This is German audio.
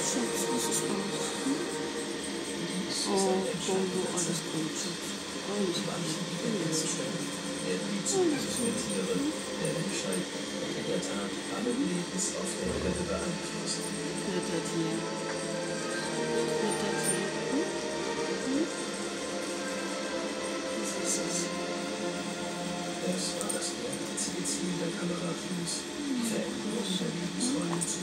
Schatz, was ist los? Oh, komm, du, alles gut, Schatz. Alles gut. Alles Das war das einzige Ziel der Kamerateams, die Veränderung der Lebensräume zu